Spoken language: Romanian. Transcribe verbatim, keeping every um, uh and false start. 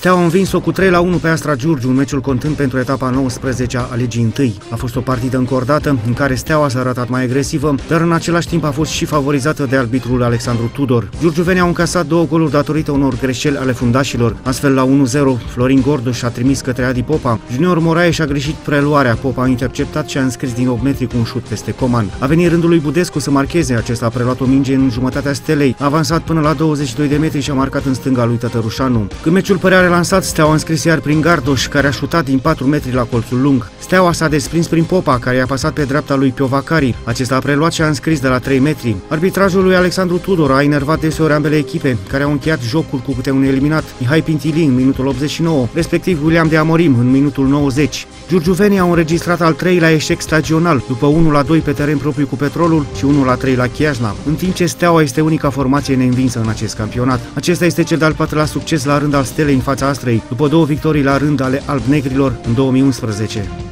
Steaua a învins-o cu trei la unu pe Astra Giurgiu, în meciul contând pentru etapa nouăsprezecea a Ligii întâi. A fost o partidă încordată, în care Steaua s-a arătat mai agresivă, dar în același timp a fost și favorizată de arbitrul Alexandru Tudor. Giurgiuvenii au încasat două goluri datorită unor greșeli ale fundașilor. Astfel, la unu zero, Florin Gorduș a trimis către Adi Popa. Junior Moraes a greșit preluarea. Popa a interceptat și a înscris din opt metri cu un șut peste Coman. A venit rândul lui Budescu să marcheze. Acesta a preluat o minge în jumătatea stelei, a avansat până la douăzeci și doi de metri și a marcat în stânga lui Tătărușanu. Când meciul părea relansat, Steaua a înscris iar prin Gardoș, care a șutat din patru metri la colțul lung. Steaua s-a desprins prin Popa, care i-a pasat pe dreapta lui Piovacari. Acesta a preluat și a înscris de la trei metri. Arbitrajul lui Alexandru Tudor a enervat deseori ambele echipe, care au încheiat jocul cu câte un eliminat. Mihai Pintili în minutul optzeci și nouă, respectiv William de Amorim în minutul nouăzeci. Giurgiuvenii au înregistrat al treilea eșec stagional, după unu la doi pe teren propriu cu Petrolul și unu la trei la Chiajna, în timp ce Steaua este unica formație neînvinsă în acest campionat. Acesta este cel de-al patrulea succes la rând al Stelei în fața Astrei, după două victorii la rând ale alb-negrilor în două mii unsprezece.